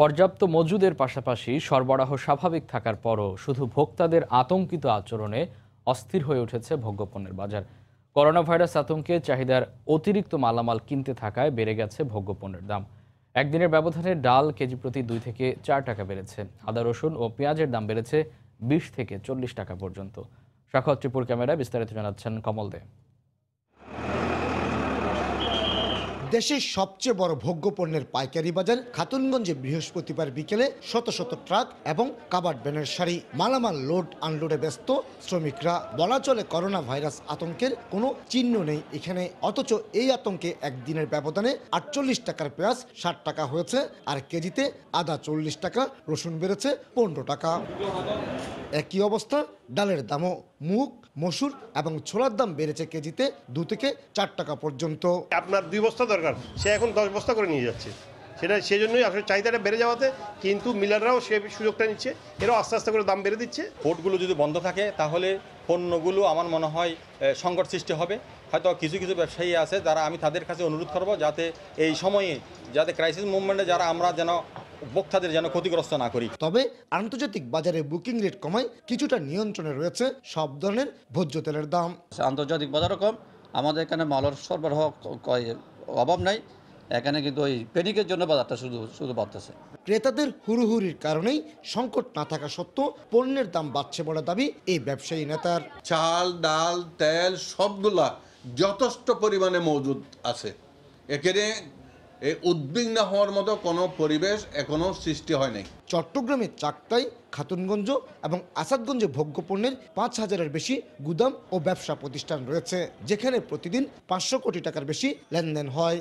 পর্যাপ্ত মজুদের পাশাপাশি সরবরাহ স্বাভাবিক থাকার পরও শুধু ভোক্তাদের আতঙ্কিত আচরণে অস্থির হয়ে উঠেছে ভোগ্যপণ্যের বাজার। করোনা ভাইরাস আতঙ্কে চাহিদার অতিরিক্ত মালামাল কিনতে থাকায় বেড়ে গেছে ভোগ্যপণ্যের দাম। একদিনের ব্যবধানে ডাল কেজি প্রতি 2 থেকে 4 টাকা বেড়েছে। আদা, রসুন ও পেঁয়াজের দাম বেড়েছে 20 থেকে 40 টাকা পর্যন্ত। শাখাওয়াত ত্রিপুর ক্যামেরায় বিস্তারিত জানাচ্ছেন কমল দে। দেশের সবচেয়ে বড় ভোগ্যপণ্যের পাইকারি বাজার খাতুনগঞ্জে বৃহস্পতিবার বিকেলে শত শত ট্রাক এবং কাভার্ড ভ্যানের সারি, মালামাল লোড আনলোডে ব্যস্ত শ্রমিকরা। বলা চলে করোনা ভাইরাস আতঙ্কের কোনো চিহ্ন নেই এখানে, অথচ এই আতঙ্কে একদিনের ব্যবধানে 48 টাকার পেঁয়াজ 60 টাকা হয়েছে, আর কেজিতে আদা 40 টাকা, রসুন বেড়েছে 15 টাকা। একই অবস্থা ডালের দামও। মুগ, মসুর এবং ছোলার দাম বেড়েছে কেজিতে 2 থেকে 4 টাকা পর্যন্ত। আপনার 2 বস্তা দরকার, সে এখন 10 বস্তা করে নিয়ে যাচ্ছে। সেই জন্যই আসলে চাহিদাটা বেড়ে যাওয়াতে কিন্তু মিলাররাও সে সুযোগটা নিচ্ছে, এরাও আস্তে আস্তে করে দাম বেড়ে দিচ্ছে। পোর্টগুলো যদি বন্ধ থাকে তাহলে পণ্যগুলো আমার মনে হয় সংকট সৃষ্টি হবে। হয়তো কিছু কিছু ব্যবসায়ী আছে যারা, আমি তাদের কাছে অনুরোধ করব যাতে এই সময়ে, যাতে ক্রাইসিস মুভমেন্টে যারা আমরা যেন ভোক্তাদের যেন ক্ষতিগ্রস্ত না করি। তবে আন্তর্জাতিক বাজারে বুকিং রেট কমায় কিছুটা নিয়ন্ত্রণে রয়েছে সব ধরনের ভোজ্য তেলের দাম। আন্তর্জাতিক বাজারও কম, আমাদের এখানে মালের সরবরাহ অভাব নাই। এখানে কিন্তু ওই পেনিকের জন্য বাজারটা শুধু বাড়তেছে। ক্রেতাদের হুড়ুহুড়ির কারণেই সংকট না থাকা সত্ত্বেও পণ্যের দাম বাড়ছে বলে দাবি এই ব্যবসায়ী নেতার। চাল, ডাল, তেল সবগুলা যথেষ্ট পরিমাণে মজুদ আছে। এখানে উদ্বিগ্ন হওয়ার মতো কোনো পরিবেশ এখনো সৃষ্টি হয় নাই। চট্টগ্রামের চাকতাই, খাতুনগঞ্জ এবং আসাদগঞ্জে ভোগ্যপণ্যের 5,000-এর বেশি গুদাম ও ব্যবসা প্রতিষ্ঠান রয়েছে, যেখানে প্রতিদিন 500 কোটি টাকার বেশি লেনদেন হয়।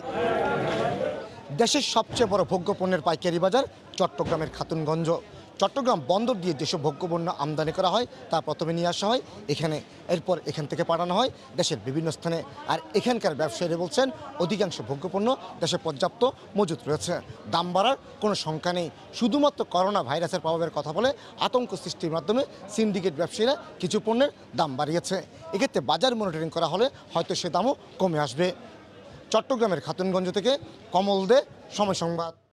দেশের সবচেয়ে বড় ভোগ্যপণ্যের পাইকারি বাজার চট্টগ্রামের খাতুনগঞ্জ। চট্টগ্রাম বন্দর দিয়ে যেসব ভোগ্যপণ্য আমদানি করা হয় তা প্রথমে নিয়ে আসা হয় এখানে, এরপর এখান থেকে পাঠানো হয় দেশের বিভিন্ন স্থানে। আর এখানকার ব্যবসায়ীরা বলছেন অধিকাংশ ভোগ্যপণ্য দেশে পর্যাপ্ত মজুত রয়েছে, দাম বাড়ার কোনো শঙ্কা নেই। শুধুমাত্র করোনা ভাইরাসের প্রভাবের কথা বলে আতঙ্ক সৃষ্টির মাধ্যমে সিন্ডিকেট ব্যবসায়ীরা কিছু পণ্যের দাম বাড়িয়েছে। এক্ষেত্রে বাজার মনিটরিং করা হলে হয়তো সে দামও কমে আসবে। চট্টগ্রামের খাতুনগঞ্জ থেকে কমল দে, সময় সংবাদ।